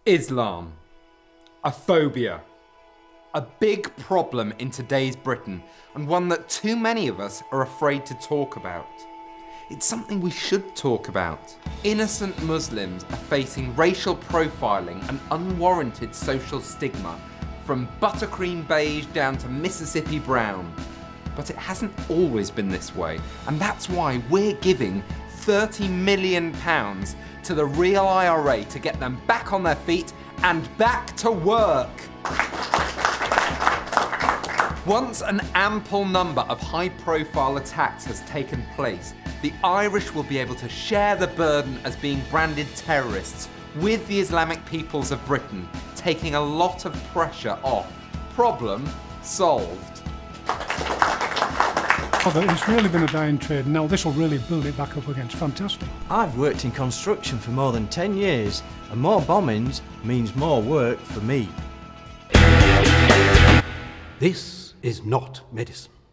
Islam. A phobia. A big problem in today's Britain, and one that too many of us are afraid to talk about. It's something we should talk about. Innocent Muslims are facing racial profiling and unwarranted social stigma, from buttercream beige down to Mississippi brown. But it hasn't always been this way, and that's why we're giving £30 million to the Real IRA to get them back on their feet and back to work. Once an ample number of high-profile attacks has taken place, the Irish will be able to share the burden as being branded terrorists with the Islamic peoples of Britain, taking a lot of pressure off. Problem solved. It's really been a dying trade. Now this will really build it back up again. It's fantastic. I've worked in construction for more than 10 years, and more bombings means more work for me. This is not medicine.